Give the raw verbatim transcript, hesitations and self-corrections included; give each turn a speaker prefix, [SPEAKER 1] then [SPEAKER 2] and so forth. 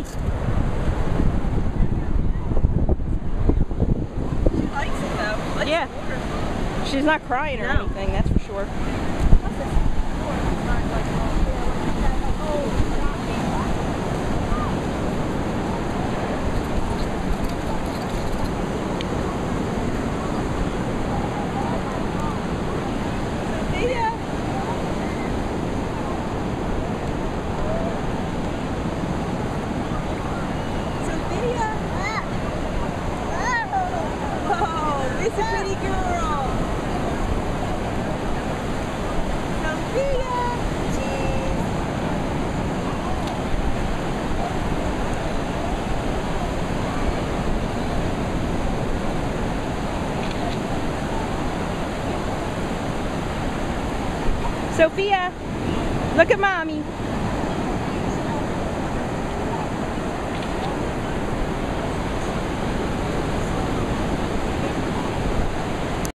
[SPEAKER 1] She likes it though. She likes
[SPEAKER 2] Yeah.
[SPEAKER 1] the water.
[SPEAKER 2] She's not crying or
[SPEAKER 1] No.
[SPEAKER 2] anything, that's for sure.
[SPEAKER 1] Sophia. Sophia. Whoa, it's a pretty girl. Sophia. Cheese.
[SPEAKER 2] Sophia, look at mommy.